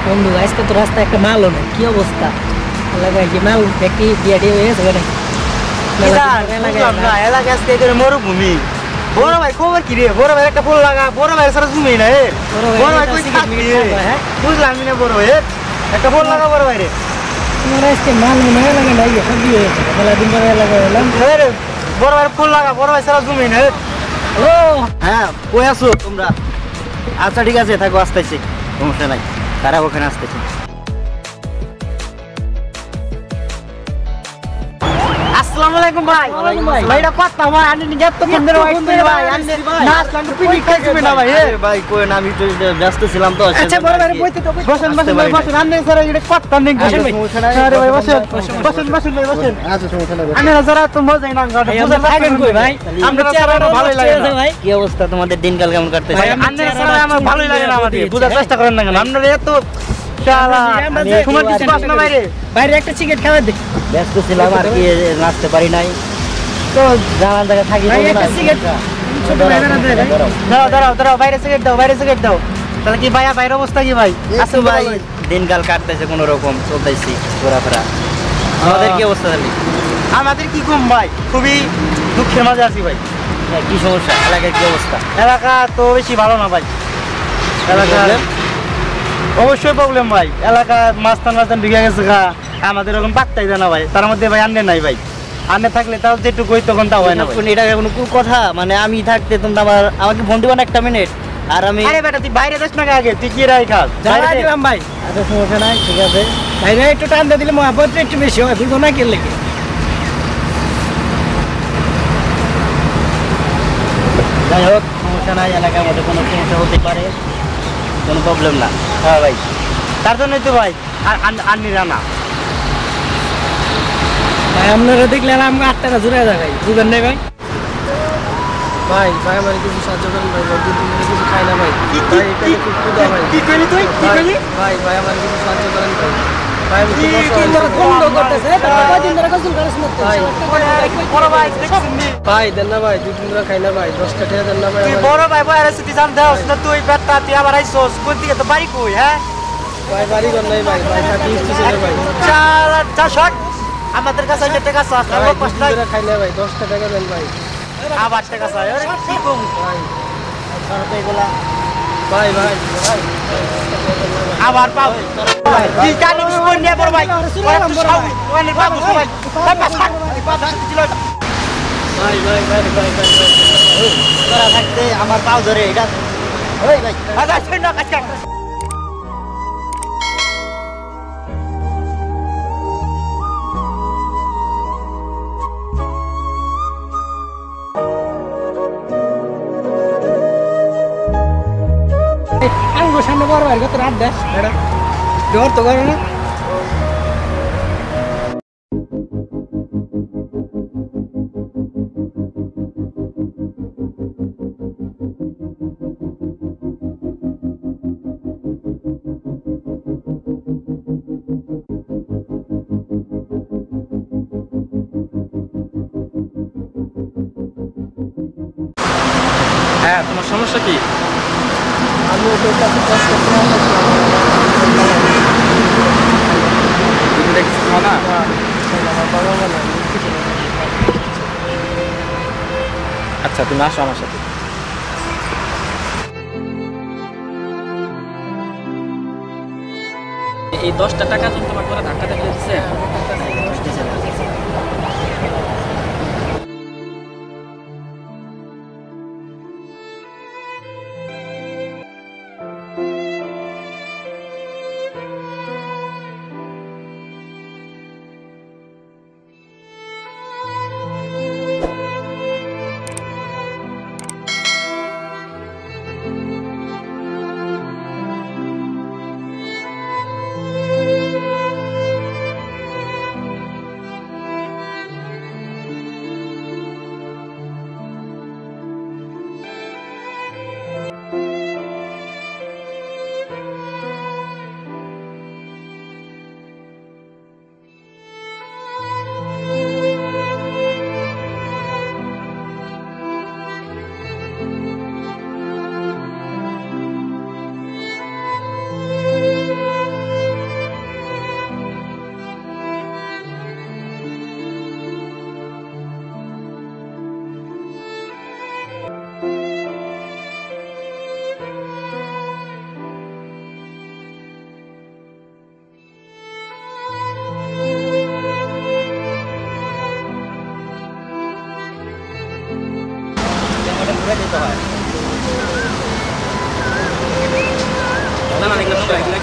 বন্ধু আজকে তো রাস্তায় একটা মালও নেই, কি অবস্থা? এলাকায় কি মাল ব্যক্তি বিয়া দিয়ে হয়েছে নাকি? এলাকা আজকে মরুভূমি। বড় ভাই খবর কি রে? বড় ভাই একটা ফুল লাগা, বড় ভাই সারা জমি না। বড় ভাই কই থাকবি? বুঝলাম না বড় ভাই, একটা ফুল লাগা বড় ভাই রে। তোমার আজকে মাল মনে হয় লাগে নাই, সব দিয়ে হয়েছে মেলা দিন পরে এলাকায় এলাম। বড় ভাই ফুল লাগা, বড় ভাই সারা জমি না। ও হ্যাঁ কই আছো তোমরা? আচ্ছা ঠিক আছে থাকো, আসতেছি, সমস্যা নাই, তারা ওখানে আসতেছি। আসসালামু আলাইকুম ভাই। ভাইটা পাত্তা ভাই আনি নিয়ে তো বন্ধের ভাই ভাই আনি নাচ লাঙ্গ পিকনিক খাইছিস না ভাই? ভাই কই না, আমি তো ব্যস্ত ছিলাম তো। আচ্ছা বড় ভাই বইতে তো বসেন বসেন ভাই বসেন, আন্নে স্যার এটা পাত্তা নেই, বসেন ভাই। আরে ভাই বসেন বসেন বসেন ভাই বসেন। আচ্ছা সমস্যা নাই, আন্নে যারা তো মজাই না গাড়ি বুঝে থাকেন কই ভাই? আমরা চেহারাটা ভালোই লাগে না ভাই। কি অবস্থা তোমাদের দিনকাল কেমন কাটতেছে? আন্নে স্যার আমার ভালোই লাগে না, আমাদের বুঝার চেষ্টা করেন না কেন? আপনারা এত শালা তোমার কিছু পাস না বাইরে? বাইরে একটা সিগারেট খাওয়া দে। ব্যস্ত ছিলাম আর কি, নাচতে পারি নাই তো, জানার জায়গা থাকি ভাই একটা সিগারেট ছোট ভাই না দে ভাই। দাও দাও দাও, বাইরে সিগারেট দাও, বাইরে সিগারেট দাও। তাহলে কি ভাই বাইরের অবস্থা কি ভাই? আসো ভাই দিনকাল কাটতেছে কোন রকম, চলতেছি ঘোরাফেরা। আমাদের কি অবস্থা তাহলে? আমাদের কি কম ভাই, খুবই দুঃখের মাঝে আছি ভাই। কি সমস্যা? এলাকায় কি অবস্থা? এলাকা তো বেশি ভালো না ভাই। এলাকা অবশ্যই প্রবলেম ভাই। এলাকা মাস্তান মাস্তান ঢুকে গেছে গা, আমাদের ওরকম পাত্তাই দেয় না ভাই। তার মধ্যে ভাই আন্নে নাই ভাই, আন্নে থাকলে তাও যেটুকু হই তখন তা হয় না। এটা কোনো কথা মানে, আমি থাকতে তোমরা আমাকে ফোন দিবা না একটা মিনিট, আর আমি আরে বেটা তুই বাইরে যাস না আগে, তুই কি রাই খাস? বাইরে দিলাম ভাই। আচ্ছা সমস্যা নাই, ঠিক আছে। বাইরে একটু টান দিয়ে দিলে মহাপত একটু বেশি হয়, বুঝো না কি লেগে? যাই হোক সমস্যা নাই, এলাকার মধ্যে কোনো সমস্যা হতে পারে, কোনো প্রবলেম না। হ্যাঁ ভাই, তার জন্যই তো ভাই আন্নি রানা ভাই আপনারা দেখলে আমাকে 8 টাকা জুড়ে যায় ভাই, বুঝেন নাই ভাই? ভাই ভাই আমার কিছু সাহায্য করেন ভাই, দুই দিন ধরে কিছু খাই না ভাই। ভাই এটা খুব ক্ষুধা ভাই। কি কইলি তুই? কি কইলি? ভাই ভাই আমার কিছু সাহায্য করেন ভাই। ভাই আমি কি ধরে বন্ধ করতেছে, কয়দিন ধরে কসুল করিস না ভাই। বড় ভাই দেখছিস নি? ভাই দেন না ভাই, দুই দিন ধরে খাই না ভাই, 10 টাকা দেন না ভাই। তুই বড় ভাই বয় আর তুই জান দাও না, তুই বেটা তুই আবার আইছস কোন দিকে? তো বাড়ি কই? হ্যাঁ ভাই বাড়ি ঘর নাই ভাই, ভাই থাকি স্টেশনে ভাই। চালা চা শট, আমাদের কাছে যে টাকা চাস না কষ্ট নাই। খাই না ভাই, 10 টাকা দেন ভাই। আবার টাকা চাই? আরে কি কম ভাই শরতে এগুলা ভাই ভাই ভাই আবার পাও তুই জানি কি কোন নিয়ে বড় ভাই? ওখানে পাবো সবাই ভাই ভাই ভাই ভাই ভাই ভাই তোরা থাকতে আমার পাও ধরে এটা ওই ভাই আচ্ছা শুন না কাজ আঙ্গুর সামনে বড় ভাই কত রাত দেশ এটা জোর তো করে না। হ্যাঁ, তোমার সমস্যা কি? আমি ওদের কাছে কষ্ট করে তুমি দেখছি না? আমার বাবা মা না আচ্ছা তুমি আসো আমার সাথে। এই 10টা টাকা তুমি তোমাকে ওরা ধাক্কা দিয়ে দিচ্ছে।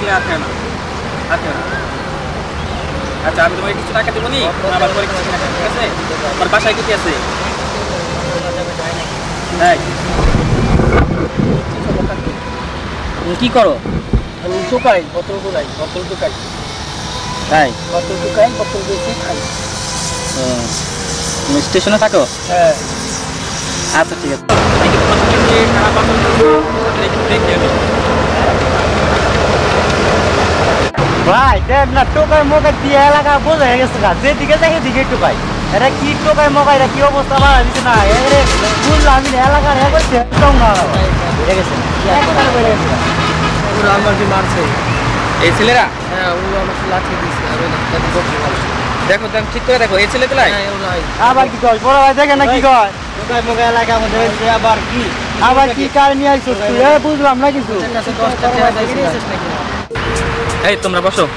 দেখলে আর খেয়ে না, আর খেয়ে না। আচ্ছা আমি তোমাকে কিছু টাকা দেবো নি, আবার পরে কিছু টাকা, ঠিক আছে? আমার বাসায় কি আছে? তাই তুমি কি করো? আমি টোকাই, বোতল টোকাই, বোতল টোকাই, তাই বোতল টোকাই, বোতল বেশি খাই। তুমি স্টেশনে থাকো? হ্যাঁ। আচ্ছা ঠিক আছে। আমি কি তোমার সাথে যে খারাপ আচরণ করবো একটু দেখে আমি। ভাই দেখ না, টোকাই মোকাই দিয়ে এলাকা বোঝা হয়ে গেছে না, যেদিকে যাই সেদিকে টোকাই। এটা কি টোকাই মোকাই, এটা কি অবস্থা বাড়া দিচ্ছে না, এরে বুঝলাম আমি এলাকার এ করছে একদম না বেড়ে গেছে, একেবারে বেড়ে গেছে। ওরা আমাকে মারছে। এই ছেলেরা হ্যাঁ, ও আমাকে লাঠি দিয়েছে আর ওই ধাক্কা দিয়ে বসে গেল। দেখো দেখো ঠিক করে দেখো, এই ছেলেগুলাই হ্যাঁ, ওরাই। আবার কি কয় বড় ভাই দেখেন না কি কয়, টোকাই মোকাই এলাকা আমাদের হয়েছে, আবার কি আবার কি কার নিয়ে আইছো তুই? বুঝলাম না কিছু। ওদের কাছে 10টা টাকা দিয়েছিস নাকি? এই তোমরা বসো।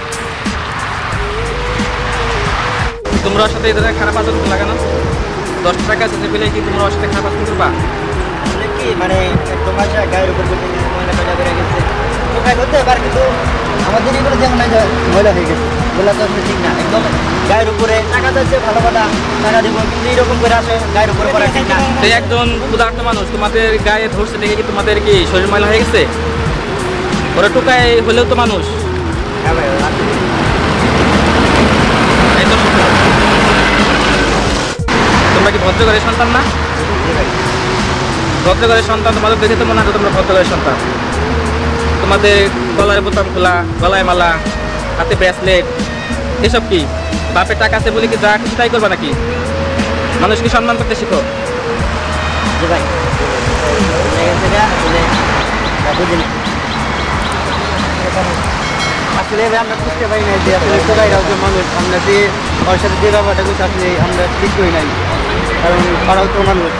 তোমরা ওর সাথে এই ধরনের খারাপ আচরণ লাগানো 10 টাকা যেতে পেলে কি তোমরা ওর সাথে খারাপ আচরণ করবা? কি মানে একদম আসা গায়ের উপর বসে গেছে, ময়লা টয়লা বেড়ে গেছে, টোকাই করতে পারে কিন্তু আমাদের এগুলো যেমন ময়লা হয়ে গেছে, বলা তো আসলে ঠিক না। একদম গায়ের উপরে টাকা যাচ্ছে, ভালো কথা টাকা দিব, কিন্তু এইরকম করে আসে গায়ের উপরে করা ঠিক না। সেই একজন ক্ষুধার্ত মানুষ তোমাদের গায়ে ধরছে দেখে কি তোমাদের কি শরীর ময়লা হয়ে গেছে? ওরা টোকাই হলেও তো মানুষ। হ্যাঁ ভাই, এই তো শোনো। তোমরা কি ভদ্রঘরের সন্তান না? ভদ্রঘরের সন্তান, তোমাদের দেখে তো মনে হয় তোমরা ভদ্রঘরের সন্তান। তোমাদের গলার বোতাম খোলা, গলায় মালা, হাতে ব্রেসলেট, এসব কি বাপের টাকা আছে বলে কি যা কিছু তাই করবা নাকি? মানুষকে সম্মান করতে শিখো। জি ভাই, বুঝিনি আসলে আমরা বুঝতে পারি না যে আসলে টোকাইরাও যে মানুষ, আমরা যে ওর সাথে যে ব্যাপারটা করছি আসলে আমরা ঠিক করি নাই, কারণ ওরাও তো মানুষ।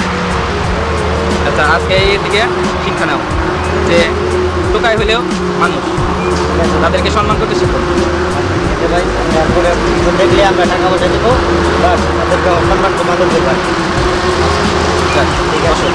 আচ্ছা আজকে এই দিকে শিক্ষা নাও যে টোকাই হলেও মানুষ, তাদেরকে সম্মান করতে শিখো। যে ভাই তারপরে দেখলে আমরা টাকা পয়সা দেবো, বাস তাদেরকে সম্মান তো মাদল দেবো। ঠিক আছে।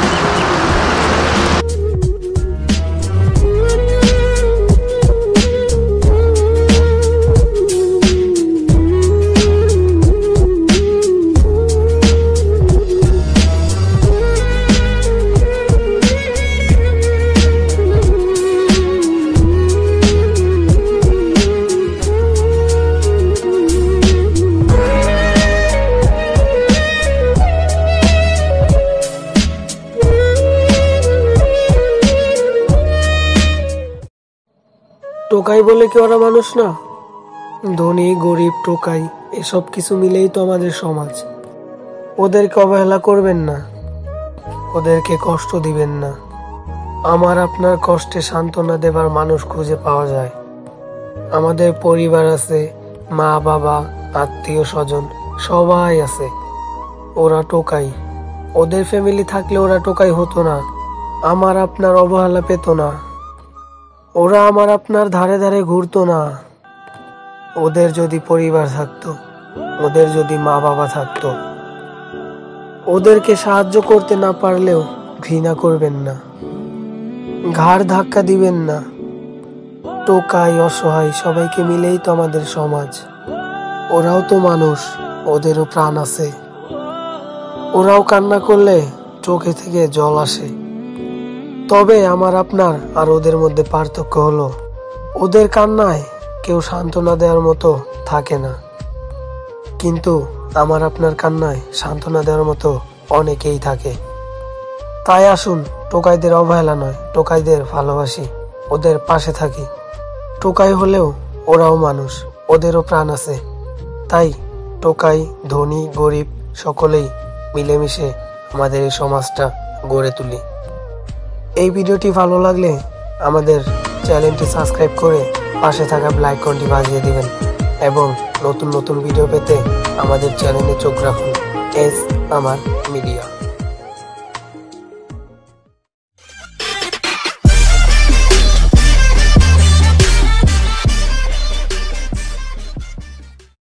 টোকাই বলে কি ওরা মানুষ না? ধনী গরিব টোকাই এসব কিছু মিলেই তো আমাদের সমাজ। ওদেরকে অবহেলা করবেন না, ওদেরকে কষ্ট দিবেন না। আমার আপনার কষ্টে সান্ত্বনা দেবার মানুষ খুঁজে পাওয়া যায়। আমাদের পরিবার আছে, মা বাবা আত্মীয় স্বজন সবাই আছে। ওরা টোকাই, ওদের ফ্যামিলি থাকলে ওরা টোকাই হতো না, আমার আপনার অবহেলা পেত না, ওরা আমার আপনার ধারে ধারে ঘুরতো না। ওদের যদি পরিবার থাকতো, ওদের যদি মা বাবা থাকতো, ওদেরকে সাহায্য করতে না পারলেও ঘৃণা করবেন না, ঘাড় ধাক্কা দিবেন না। টোকাই অসহায় সবাইকে মিলেই তো আমাদের সমাজ। ওরাও তো মানুষ, ওদেরও প্রাণ আছে। ওরাও কান্না করলে চোখে থেকে জল আসে। তবে আমার আপনার আর ওদের মধ্যে পার্থক্য হলো, ওদের কান্নায় কেউ সান্ত্বনা দেওয়ার মতো থাকে না, কিন্তু আমার আপনার কান্নায় সান্ত্বনা দেওয়ার মতো অনেকেই থাকে। তাই আসুন টোকাইদের অবহেলা নয়, টোকাইদের ভালোবাসি, ওদের পাশে থাকি। টোকাই হলেও ওরাও মানুষ, ওদেরও প্রাণ আছে। তাই টোকাই ধনী গরিব সকলেই মিলেমিশে আমাদের এই সমাজটা গড়ে তুলি। এই ভিডিওটি ভালো লাগলে আমাদের চ্যানেলটি সাবস্ক্রাইব করে পাশে থাকা বেল আইকনটি বাজিয়ে দিবেন এবং নতুন নতুন ভিডিও পেতে আমাদের চ্যানেলে চোখ রাখুন। আমার